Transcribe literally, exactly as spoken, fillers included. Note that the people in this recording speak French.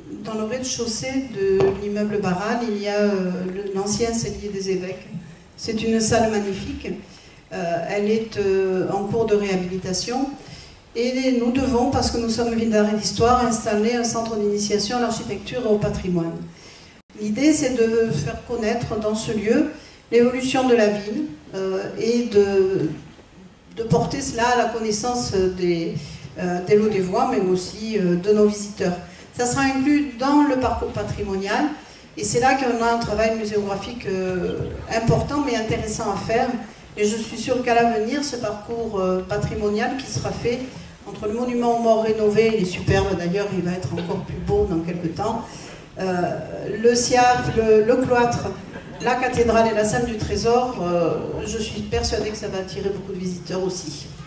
dans le rez-de-chaussée de l'immeuble Barral, il y a euh, l'ancien cellier des évêques. C'est une salle magnifique. Euh, elle est euh, en cours de réhabilitation. Et nous devons, parce que nous sommes ville d'art et d'histoire, installer un centre d'initiation à l'architecture et au patrimoine. L'idée, c'est de faire connaître dans ce lieu l'évolution de la ville euh, et de, de porter cela à la connaissance des, euh, des Lodévois, mais aussi euh, de nos visiteurs. Ça sera inclus dans le parcours patrimonial, et c'est là qu'on a un travail muséographique euh, important, mais intéressant à faire. Et je suis sûre qu'à l'avenir, ce parcours euh, patrimonial qui sera fait entre le monument aux morts rénové, il est superbe d'ailleurs, il va être encore plus beau dans quelques temps, euh, le SIAP, le, le cloître, la cathédrale et la salle du trésor, euh, je suis persuadée que ça va attirer beaucoup de visiteurs aussi.